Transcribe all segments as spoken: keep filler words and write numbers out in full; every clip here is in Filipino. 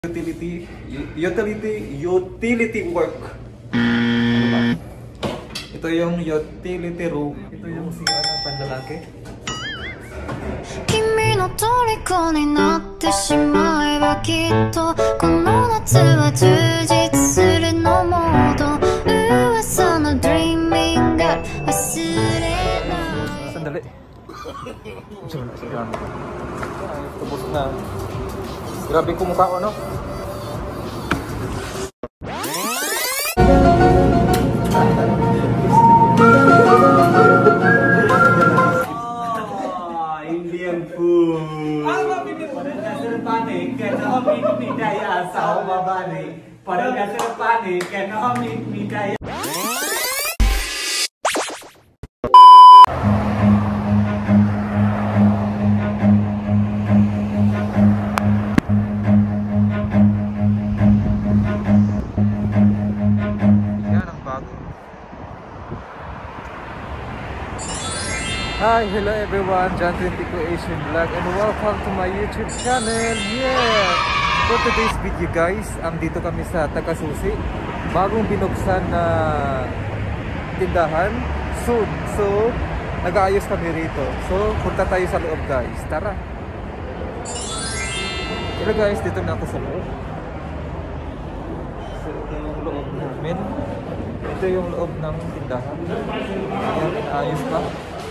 Utility, utility, utility work. Ano ba? Ito yung utility room. Ito yung C R ng panlalaki. 君の虜になってしまえばきっとこの夏は充実するのモード噂の dreaming が忘れない Sandali. Diyan na siya. Tapos na. Grabe ko mukha ko, no? Indian food. Apa pinit pada dasar panik, kena minum midaya sama bani. Pada dasar panik, kena minum midaya. Hi, hello everyone, John twenty Creation Vlog and welcome to my YouTube channel. Yeah! For today's video guys, um, dito kami sa Takasusi. Bagong binuksan na tindahan soon. So, nag-aayos kami rito. So, punta tayo sa loob guys. Tara! Hello guys, dito na ako sa loob. So, ito yung loob namin. Ito yung loob ng tindahan. Ayan, inaayos pa.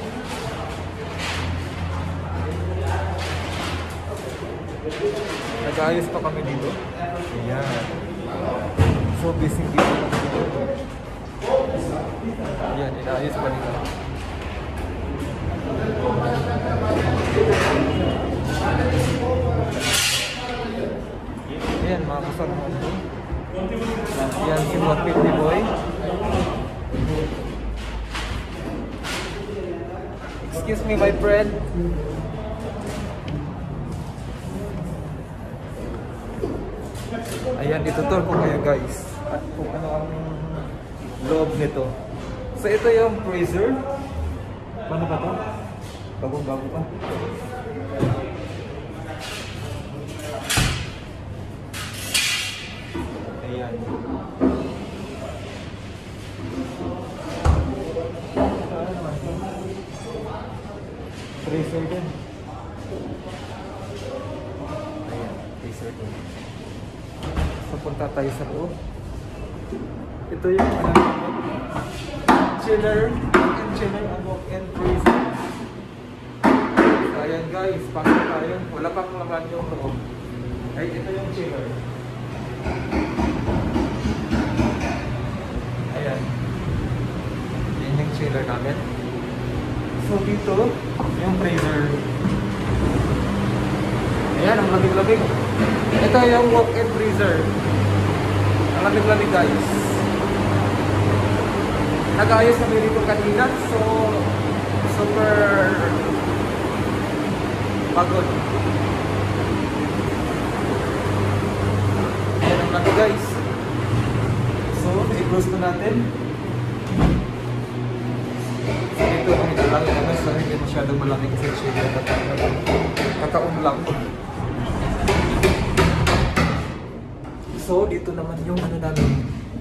Nag-ayos pa kami dito. Ayan. So busy dito. Ayan, inaayos pa dito. Ayan, mga kasama mo. Ayan, si Motpit ni Boy. Excuse me, my friend. Ayan, itutur ko kayo guys at kung ano ang loob nito. So ito yung freezer. Paano ba ito? Bagong bago pa. Ayan. Freezer din. Ayan, freezer din. Punta tayo sa loob. Ito yung uh, chiller and chiller and walk-in freezer. So, ayan guys, pasok tayo. Wala pang laman yung loob. Ay, ito yung chiller. Ayan. Yan yung chiller namin. So dito, yung freezer. Ayan, ang lamig-lamig. Ito yung walk-in freezer. Ang lamig-lamig guys. Nag-ayos kami dito kanina. So, super pagod. Ayan ang lamig guys. So, i-close na natin. So, ito ang ilalagay naman. So, hindi masyadong malamig kasi siya. Kakaon lang. So, dito naman yung ano namin.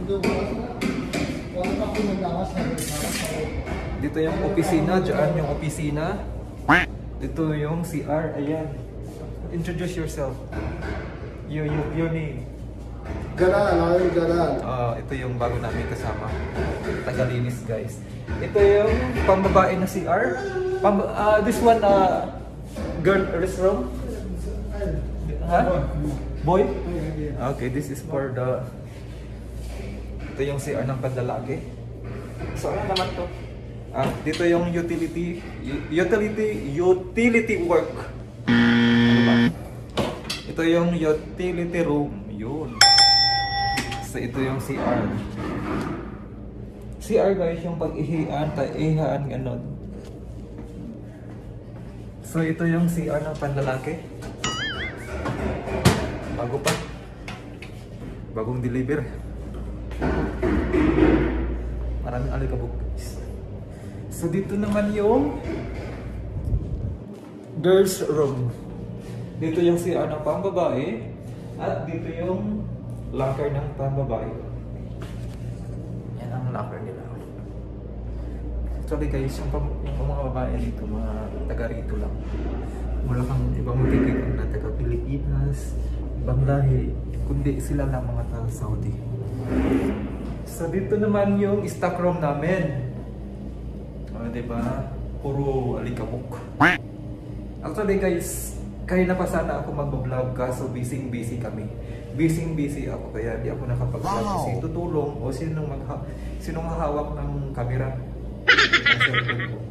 Dito yung opisina, dyan yung opisina. Dito yung C R, ayan. Introduce yourself. Your, your, your name. Garan, ako yung Garan. Uh, ito yung bago namin kasama. Tagalinis guys. Ito yung pambabae na C R. Pam, uh, this one, uh, girl restroom. Ha? Boy? Okay, this is for the... Ito yung C R ng panlalaki. So, ano naman to? Ah, dito yung utility... Utility... Utility work. Ano ba? Ito yung utility room. Yun. So, ito yung C R. C R guys, yung pag-ihian, taihan, ganon. So, ito yung C R ng panlalaki. Bago pa. Bagong deliver. Maraming alikabok guys. So dito naman yung girls room. Dito yung C R ng pambabae. At dito yung locker ng pambabae. Yan ang locker nila. Actually guys, yung, pam- yung mga babae dito, mga taga rito lang. Wala kang ibang matitigan na taga Pilipinas, ibang lahi, kundi sila lang mga taga Saudi. So dito naman yung stock room namin. O, uh, diba? Puro alikabok. Actually guys, kaya na pa sana ako mag-vlog kaso busy-busy kami. Busy-busy ako kaya di ako nakapag-vlog wow. Kasi tutulong o sinong magha sinong hahawak ng camera. Diba?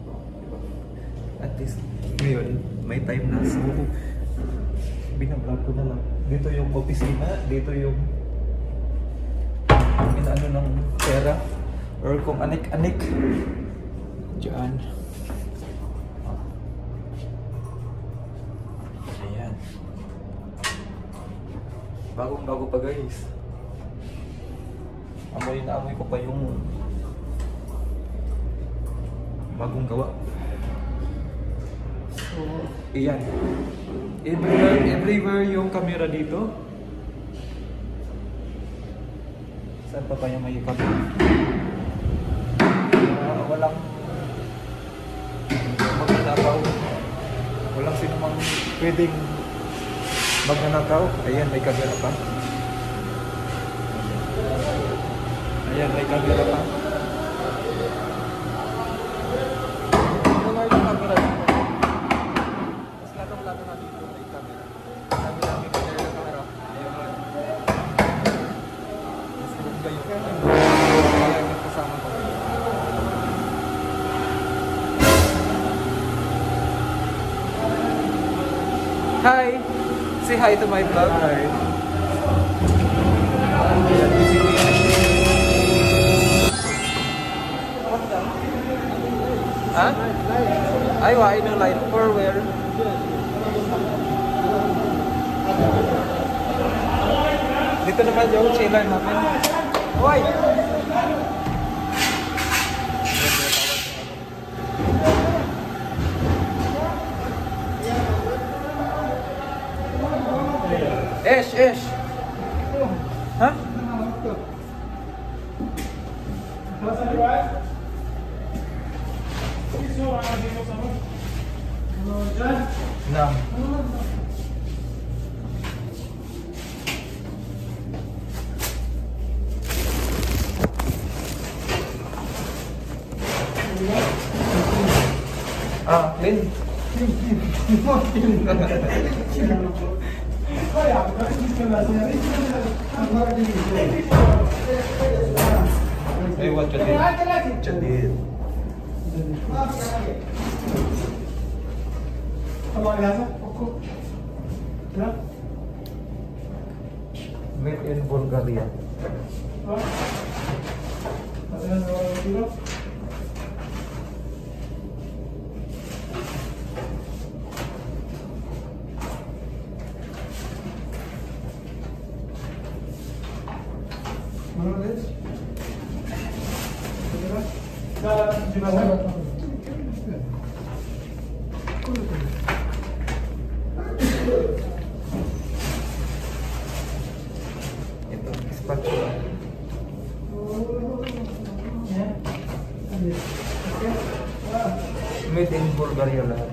At least ngayon may time na so binablog ko na lang. Dito yung opisina, dito yung ano ng pera or kung anik-anik diyan. Bagong-bago pa guys. Amoy na amoy ko pa yung bagong gawa. So, iyan. Everywhere, everywhere yung camera dito. Saan pa pa yung may camera? Uh, walang magnanakaw. Walang sino mang pwedeng magnanakaw. Ayan, may camera pa. Ayan, may camera pa. Wala yung camera dito. Mas latong-lato na dito may camera. Sabi namin kanya yung camera. Ayan mo. Mas ganoon kayo. Kaya yung kasama ko. Hi! Say hi to my vlog. Hi. Huh? Ay, why no light for where? Dito naman yung chiller namin. Hoy! Esh, Esh. Huh? No. Ah, clean. Hey, what you did? What you did? Made in Bulgaria. Ito, spatula. Made in Bulgaria lahat.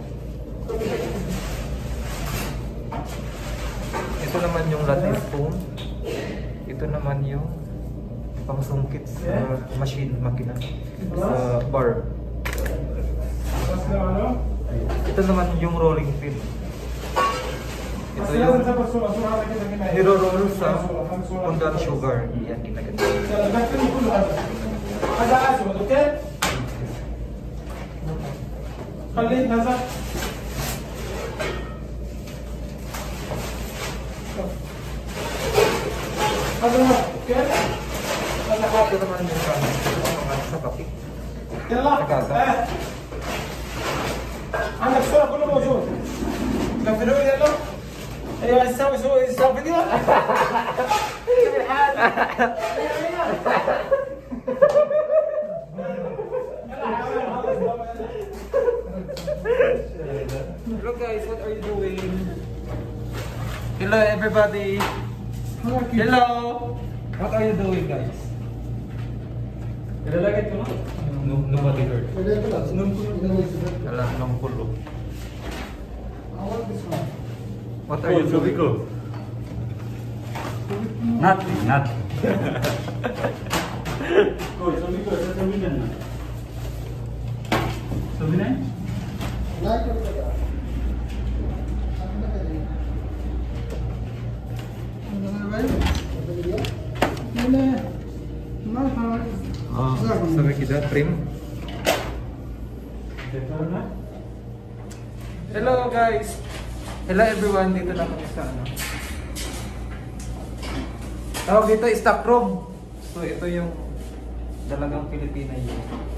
Ito naman yung latte spoon. Ito naman yung pangsungkit sa machine, makina, sa bar. Ito naman yung rolling pin. Ito yung niro-roll sa condensed sugar. Yan, ginaganyan. Ito naman yung kanin. Ito naman sa kapit. Nagkasa. عندك صورة كله موجود. كان في الأول يلا. أيوة نسوي سوي نسوي فيديو. كيف الحال؟ Hello guys, what are you doing? Hello everybody. Hello! What are you doing, guys? Ilalagay ko na? No, nobody heard. Pwede ito lang. Sinum ko yung Alam ng pulo. What are Oh, you sabi doing? ko. Nothing, nothing. Oh, sabi ko, sabi na na. Sabi na? Like ko ito. Ah, sabi kita, trim. Ito na? Hello guys! Hello everyone, dito na kami sa ano. Tawag dito, stock room. So ito yung dalagang Pilipina yun.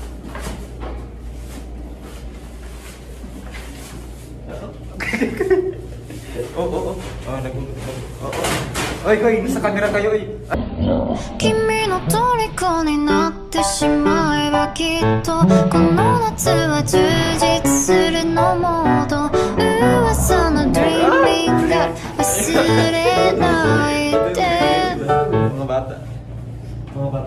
Oo, oo, oo. Oh, nagulat. Oo, oo. Oy, koy, nasa camera kayo, oy. 君の虜になってしまえばきっとこの夏は充実するのもと噂の dreaming が忘れないで Mga bata. Mga bata.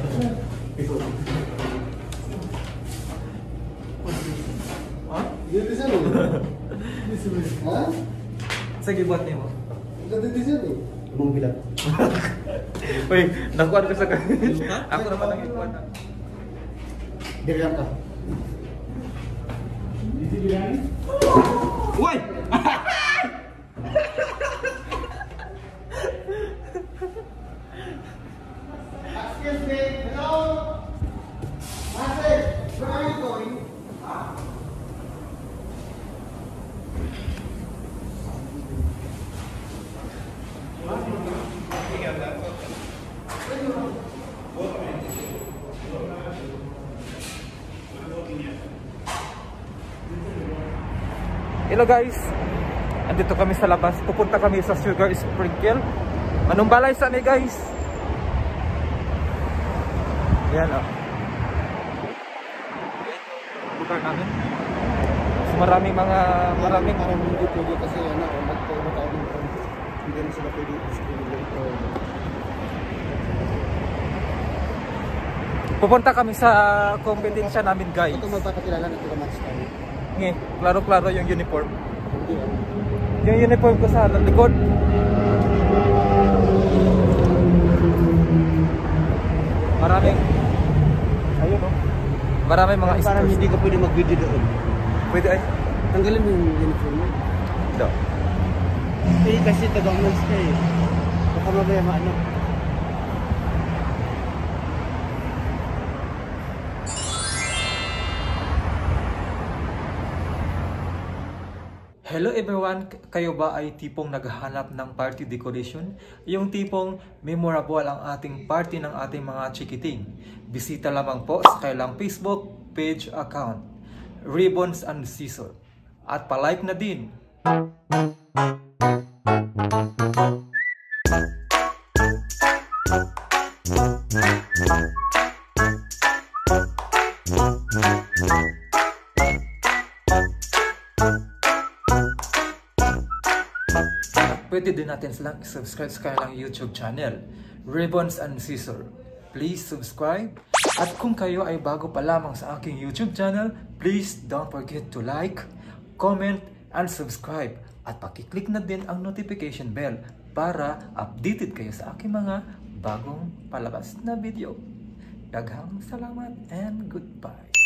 Dito siya no? Ha? Sige, buhat niyo mo. Dito siya no? Ibang bilat. Uy, nakuha ko sa camera. Ako naman ang ikuha na. Diriyan ka. Dito diriyan? Uy! Excuse me, hello? Master, where are you going? Hello guys! Andito kami sa labas. Pupunta kami sa Sugar Sprinkle. Anong balay sa ni guys? Yan o. Oh. Lugar namin. So maraming mga maraming Parang hindi pwede kasi ano, magpapatawag yung hindi na sila pwede i-school. pupunta kami sa competition namin guys. Ito magpapakilala na ito match tayo. Nge, klaro-klaro yung uniform. Hindi ah. Yung uniform ko sa likod. Maraming ayun oh. Maraming mga Parang stars. hindi ka pwede mag-video doon. Pwede ay. Tanggalin mo yung uniform mo. Do. Eh kasi taga-months ka eh. Baka mabaya maano. Hello everyone! Kayo ba ay tipong naghahanap ng party decoration? Yung tipong memorable ang ating party ng ating mga chikiting? Bisita lamang po sa kailang Facebook page account, Ribbons and Scissor. At palike na din! Pwede din natin silang subscribe sa kanilang YouTube channel, Ribbons and Scissor. Please subscribe. At kung kayo ay bago pa lamang sa aking YouTube channel, please don't forget to like, comment, and subscribe. At pakiclick na din ang notification bell para updated kayo sa aking mga bagong palabas na video. Daghang salamat and goodbye.